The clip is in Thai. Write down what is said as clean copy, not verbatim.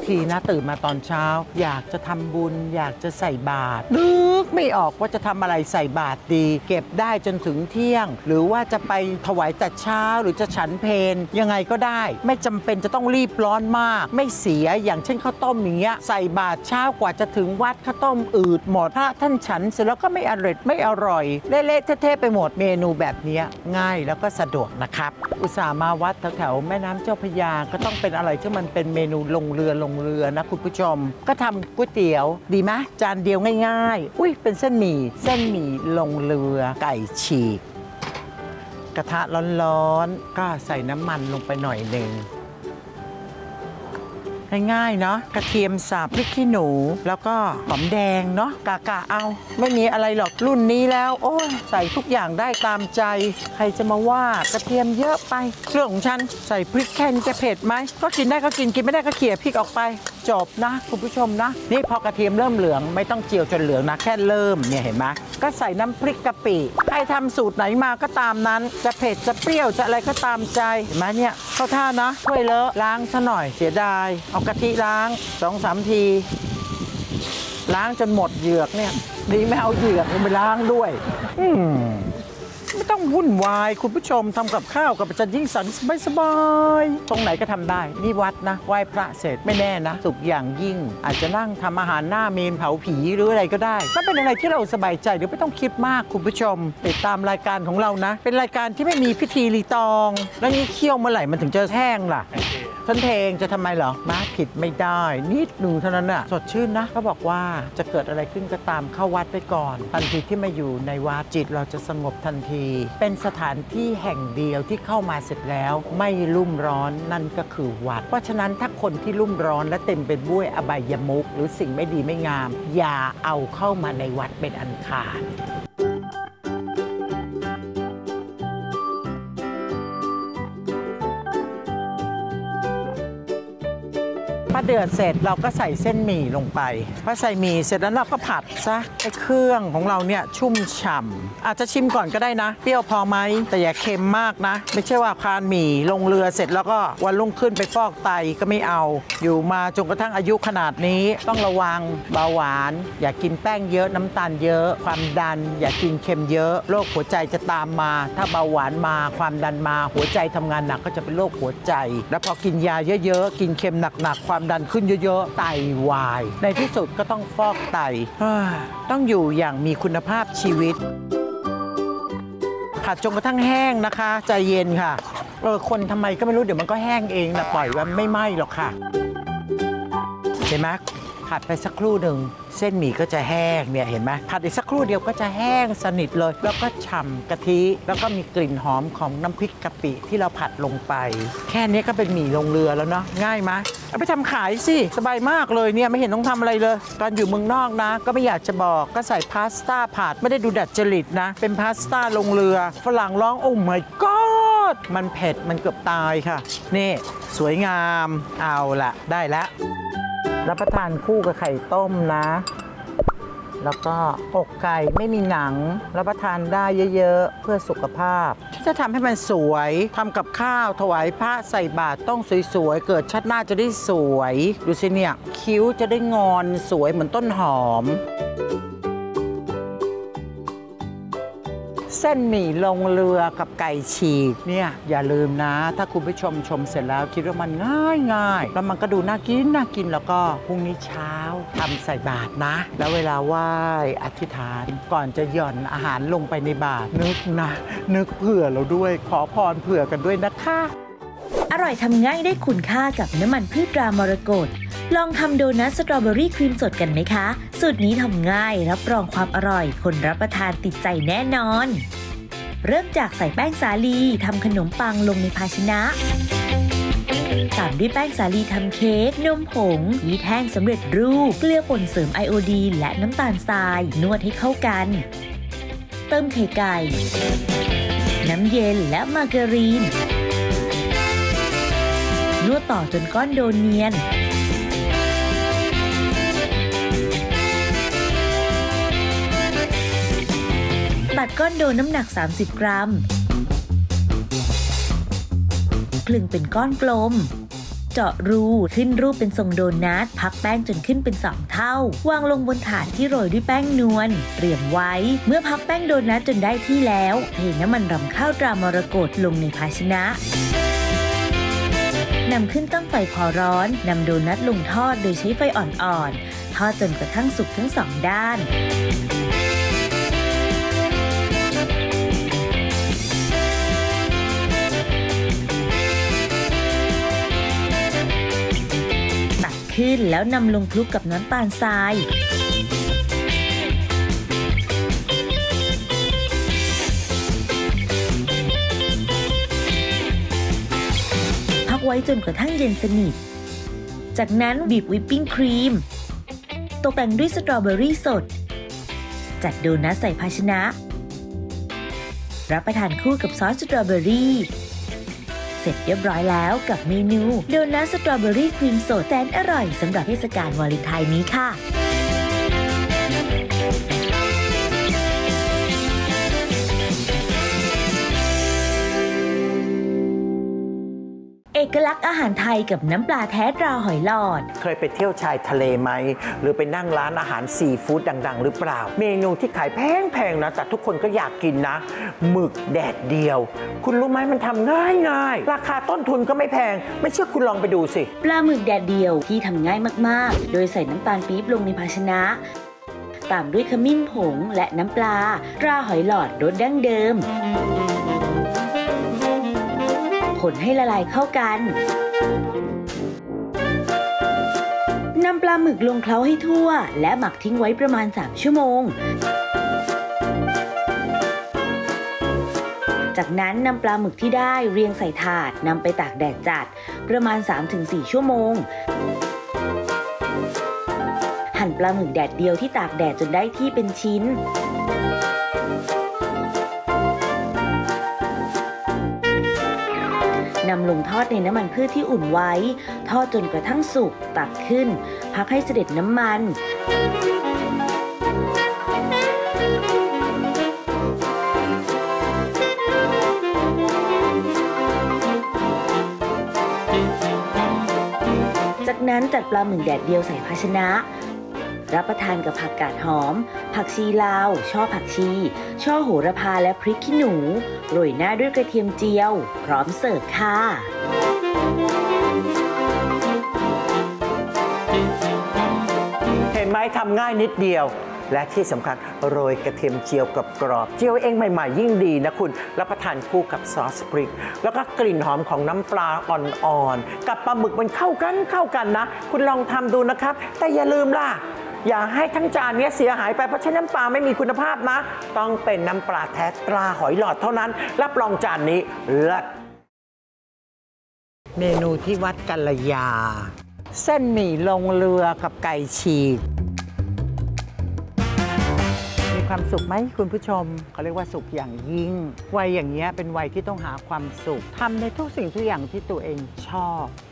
ทีนะตื่นมาตอนเช้าอยากจะทำบุญอยากจะใส่บาตรนึกไม่ออกว่าจะทำอะไรใส่บาตรดีเก็บได้จนถึงเที่ยงหรือว่าจะไปถวายแต่เช้าหรือจะฉันเพลยังไงก็ได้ไม่จำเป็นจะต้องรีบร้อนมากไม่เสียอย่างเช่นข้าวต้มอย่างเงี้ยใส่บาตรเช้ากว่าจะถึงวัดข้าวต้มอืดหมดพระท่านฉันเสร็จแล้วก็ไม่อร่อยเละๆเทะๆไปหมดเมนูแบบนี้ง่ายแล้วก็สะดวกนะครับอุตส่าห์มาวัดแถวแม่น้ำเจ้าพระยาก็ต้องเป็นอะไรที่มันเป็นเมนูลงเรือนะคุณผู้ชมก็ทำก๋วยเตี๋ยวดีไหมจานเดียวง่ายๆอุ้ยเป็นเส้นหมี่ลงเรือไก่ฉีกกระทะร้อนๆก็ใส่น้ำมันลงไปหน่อยหนึ่งง่ายๆเนาะกระเทียมสับพริกขี้หนูแล้วก็หอมแดงเนาะกะเอาไม่มีอะไรหรอกรุ่นนี้แล้วโอ้ยใส่ทุกอย่างได้ตามใจใครจะมาว่ากระเทียมเยอะไปเรื่องของฉันใส่พริกแค่นี้จะเผ็ดไหมก็กินได้ก็กินไม่ได้ก็เขี่ยพริกออกไปจบนะคุณผู้ชมนะนี่พอกระเทียมเริ่มเหลืองไม่ต้องเจียวจนเหลืองนะแค่เริ่มเนี่ยเห็นไหมก็ใส่น้ำพริกกะปิใครทำสูตรไหนมาก็ตามนั้นจะเผ็ดจะเปรี้ยวจะอะไรก็ตามใจเห็นไหมเนี่ยเข้าท่านะถ้วยเลอะล้างซะหน่อยเสียดายเอากะทิล้าง 2-3 ทีล้างจนหมดเหยือกเนี่ยดีไม่เอาเหยือกไปล้างด้วยไม่ต้องวุ่นวายคุณผู้ชมทำกับข้าวกับอาจารย์ยิ่งศักดิ์สบายๆตรงไหนก็ทำได้นี่วัดนะไหว้พระเสร็จไม่แน่นะสุขอย่างยิ่งอาจจะนั่งทำอาหารหน้าเมนเผาผีหรืออะไรก็ได้ก็เป็นอะไรที่เราสบายใจเดี๋ยวไม่ต้องคิดมากคุณผู้ชมติดตามรายการของเรานะเป็นรายการที่ไม่มีพิธีรีตองแล้วนี่เคี่ยวเมื่อไหร่มันถึงจะแห้งล่ะท่านเพลงจะทำไมเหรอมาผิดไม่ได้นิดหนึ่งเท่านั้นน่ะสดชื่นนะเขาบอกว่าจะเกิดอะไรขึ้นก็ตามเข้าวัดไปก่อนทันทีที่มาอยู่ในวัดจิตเราจะสงบทันทีเป็นสถานที่แห่งเดียวที่เข้ามาเสร็จแล้วไม่รุ่มร้อนนั่นก็คือวัดเพราะฉะนั้นถ้าคนที่รุ่มร้อนและเต็มไปด้วยอบายมุขหรือสิ่งไม่ดีไม่งามอย่าเอาเข้ามาในวัดเป็นอันขาดพอเดือดเสร็จเราก็ใส่เส้นหมี่ลงไปพอใส่หมี่เสร็จแล้วเราก็ผัดซะให้เครื่องของเราเนี่ยชุ่มฉ่ำอาจจะชิมก่อนก็ได้นะเปรี้ยวพอไหมแต่อย่าเค็มมากนะไม่ใช่ว่าทานหมี่ลงเรือเสร็จแล้วก็วันรุ่งขึ้นไปฟอกไตก็ไม่เอาอยู่มาจนกระทั่งอายุขนาดนี้ต้องระวังเบาหวานอย่ากินแป้งเยอะน้ำตาลเยอะความดันอย่ากินเค็มเยอะโรคหัวใจจะตามมาถ้าเบาหวานมาความดันมาหัวใจทำงานหนักก็จะเป็นโรคหัวใจแล้วพอกินยาเยอะๆกินเค็มหนักๆความดันขึ้นเยอะๆไตวายในที่สุดก็ต้องฟอกไตต้องอยู่อย่างมีคุณภาพชีวิตผัดจนกระทั่งแห้งนะคะใจเย็นค่ะคนทำไมก็ไม่รู้เดี๋ยวมันก็แห้งเองนะปล่อยไว้ไม่ไหม้หรอกค่ะเห็นไหมผัดไปสักครู่หนึ่งเส้นหมี่ก็จะแห้งเนี่ยเห็นไหมผัดอีกสักครู่เดียวก็จะแห้งสนิทเลยแล้วก็ฉ่ำกะทิแล้วก็มีกลิ่นหอมของน้ำพริกกะปิที่เราผัดลงไปแค่นี้ก็เป็นหมี่ลงเรือแล้วเนาะง่ายไหมเอาไปทำขายสิสบายมากเลยเนี่ยไม่เห็นต้องทำอะไรเลยตอนอยู่เมืองนอกนะก็ไม่อยากจะบอกก็ใส่พาสต้าผัดไม่ได้ดูดัดจริตนะเป็นพาสต้าลงเรือฝรั่งร้องโอ้ my god มันเผ็ดมันเกือบตายค่ะนี่สวยงามเอาละได้แล้วรับประทานคู่กับไข่ต้มนะแล้วก็อกไก่ไม่มีหนังรับประทานได้เยอะๆเพื่อสุขภาพที่จะทำให้มันสวยทำกับข้าวถวายพระใส่บาตรต้องสวยๆเกิดชาติหน้าจะได้สวยดูสิเนี่ยคิ้วจะได้งอนสวยเหมือนต้นหอมเส้นหมี่ลงเรือกับไก่ฉีกเนี่ยอย่าลืมนะถ้าคุณผู้ชมชมเสร็จแล้วคิดว่ามันง่ายแล้วมันก็ดูน่ากินแล้วก็พรุ่งนี้เช้าทำใส่บาตรนะแล้วเวลาไหว้อธิษฐานก่อนจะหย่อนอาหารลงไปในบาตรนึกเผื่อเราด้วยขอพรเผื่อกันด้วยนะคะอร่อยทำง่ายได้คุณค่ากับน้ำมันพืชตรามรกตลองทำโดนัทสตรอเบอรี่ครีมสดกันไหมคะสูตรนี้ทำง่ายรับรองความอร่อยคนรับประทานติดใจแน่นอนเริ่มจากใส่แป้งสาลีทำขนมปังลงในภาชนะตามด้วยแป้งสาลีทำเค้กนมผงยีสต์แห้งสำเร็จรูปเกลือป่นเสริมไอโอดีนและน้ำตาลทรายนวดให้เข้ากันเติมไข่ไก่น้ำเย็นและมาการีนนวดต่อจนก้อนโดเนียนตัดก้อนโดน้ำหนัก30 กรัมคลึงเป็นก้อนกลมจเจาะรูขึ้นรูปเป็นทรงโดนัทพับแป้งจนขึ้นเป็น2เท่าวางลงบนถาดที่โรยด้วยแป้งนวลเตรียมไว้เมื่อพับแป้งโดนัทจนได้ที่แล้วเทน้ำมันรำข้าวตรามรกตลงในภาชนะนำขึ้นตั้งไฟพอร้อนนำโดนัทลงทอดโดยใช้ไฟอ่อนๆทอดจนกระทั่งสุกทั้ง2ด้านตักขึ้นแล้วนำลงคลุกกับน้ำตาลทรายไว้จนกระทั่งเย็นสนิทจากนั้นบีบวิปปิ้งครีมตกแต่งด้วยสตรอเบอรี่สดจัดโดนัทใส่ภาชนะรับประทานคู่กับซอสสตรอเบอรี่เสร็จเรียบร้อยแล้วกับเมนูโดนัทสตรอเบอรี่ครีมสดแสนอร่อยสำหรับเทศกาลวาเลนไทน์นี้ค่ะเอกลักษณ์อาหารไทยกับน้ำปลาแท้ตราหอยหลอดเคยไปเที่ยวชายทะเลไหมหรือไปนั่งร้านอาหารซีฟู้ดดังๆหรือเปล่าเมนูที่ขายแพงๆนะแต่ทุกคนก็อยากกินนะหมึกแดดเดียวคุณรู้ไหมมันทำง่ายๆราคาต้นทุนก็ไม่แพงไม่เชื่อคุณลองไปดูสิปลาหมึกแดดเดียวที่ทำง่ายมากๆโดยใส่น้ำตาลปี๊บลงในภาชนะตามด้วยขมิ้นผงและน้ำปลาตราหอยหลอดรสดั้งเดิมคนให้ละลายเข้ากันนำปลาหมึกลงเคล้าให้ทั่วและหมักทิ้งไว้ประมาณ3ชั่วโมงจากนั้นนำปลาหมึกที่ได้เรียงใส่ถาดนำไปตากแดดจัดประมาณ 3-4 ชั่วโมงหั่นปลาหมึกแดดเดียวที่ตากแดดจนได้ที่เป็นชิ้นนำลงทอดในน้ำมันพืชที่อุ่นไว้ทอดจนกระทั่งสุกตักขึ้นพักให้เสด็จน้ำมันจากนั้นจัดปลาหมึกแดดเดียวใส่ภาชนะรับประทานกับผักกาดหอมผักชีลาวช่อผักชีช่อโหระพาและพริกขี้หนูโรยหน้าด้วยกระเทียมเจียวพร้อมเสิร์ฟค่ะเห็นไหมทำง่ายนิดเดียวและที่สำคัญโรยกระเทียมเจียวกับกรอบเจียวเองใหม่ๆยิ่งดีนะคุณรับประทานคู่กับซอสพริกแล้วก็กลิ่นหอมของน้ำปลาอ่อนๆกับปลาหมึกมันเข้ากันนะคุณลองทำดูนะครับแต่อย่าลืมล่ะอย่าให้ทั้งจานนี้เสียหายไปเพราะใช้น้ำปลาไม่มีคุณภาพนะต้องเป็นน้ำปลาแท้ตราหอยหลอดเท่านั้นรับรองจานนี้เลิศเมนูที่วัดกัลยาเส้นหมี่ลงเรือกับไก่ฉีกมีความสุขไหมคุณผู้ชมเขาเรียกว่าสุขอย่างยิ่งวัยอย่างเงี้ยเป็นวัยที่ต้องหาความสุขทำในทุกสิ่งทุกอย่างที่ตัวเองชอบ